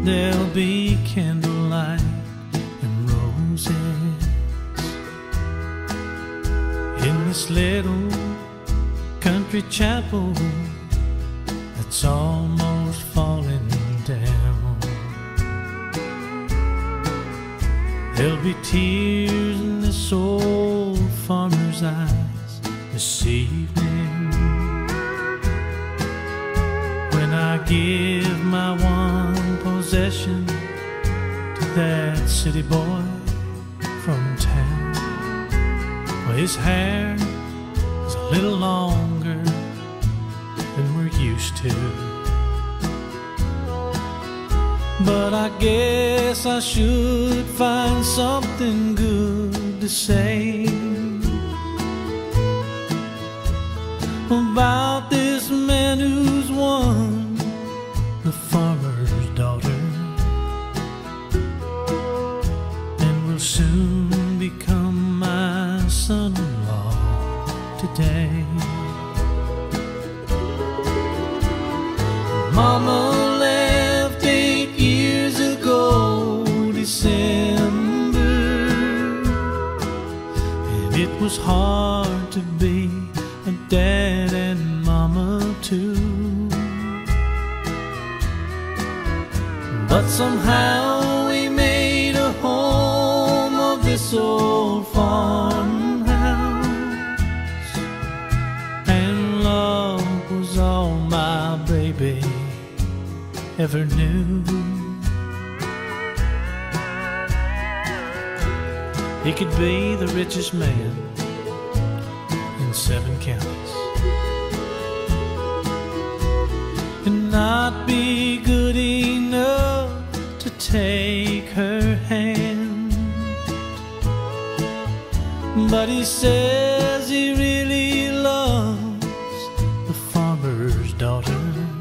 there'll be candlelight and roses in this little country chapel that's almost falling down. There'll be tears in this old farmer's eyes this evening when I give my one possession to that city boy from town. Well, his hair is a little longer than we're used to, but I guess I should find something good to say about this man who's won the farmer's daughter and will soon become my son-in-law today. Mama left 8 years ago December, and it was hard to be a dad and mama too, but somehow we made a home of this old farmhouse, and love was all my baby ever knew. He could be the richest man in 7 counties and not be good enough to take her hand, but he says he really loves the farmer's daughter,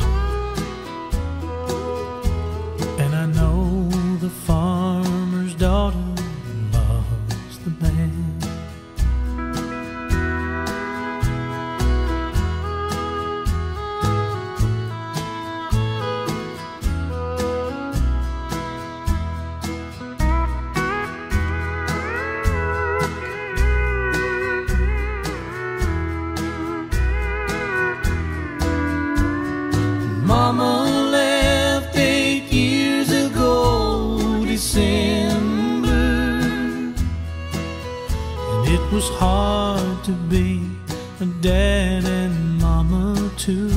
and I know the farmer's daughter loves the man. Mama left 8 years ago December, and it was hard to be a dad and mama too,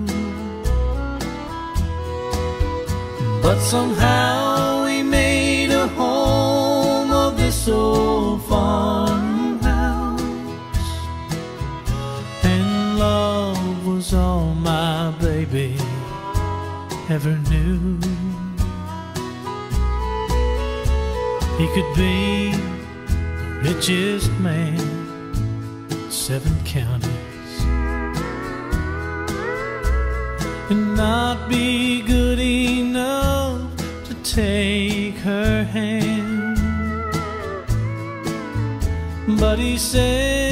but somehow we made a home of this old farmhouse, and love was all my baby ever knew. He could be the richest man in 7 counties and not be good enough to take her hand, but he said